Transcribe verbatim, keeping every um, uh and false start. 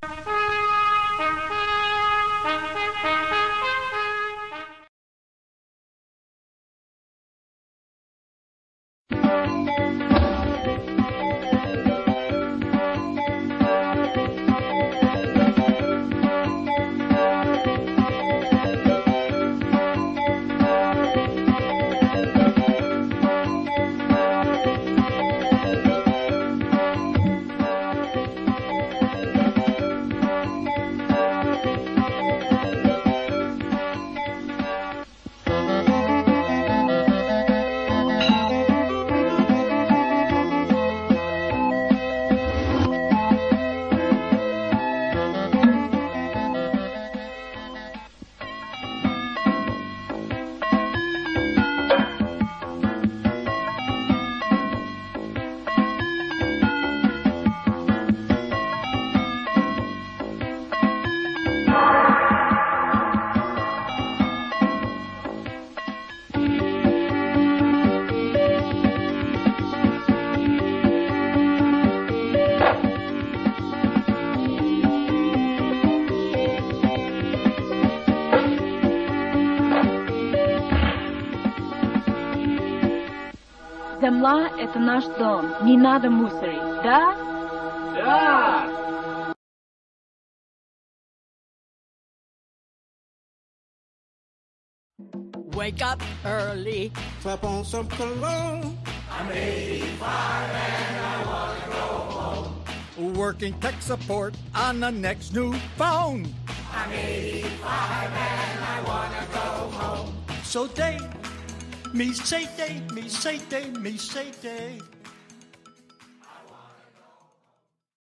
Земля — это наш дом, не надо мусорить, да? Да! Wake up early, clap on some cologne. I'm eighty-five and I wanna go home. Working tech support on the next new phone. I'm eighty-five and I wanna go home. so day, me say day, me say day, me say day.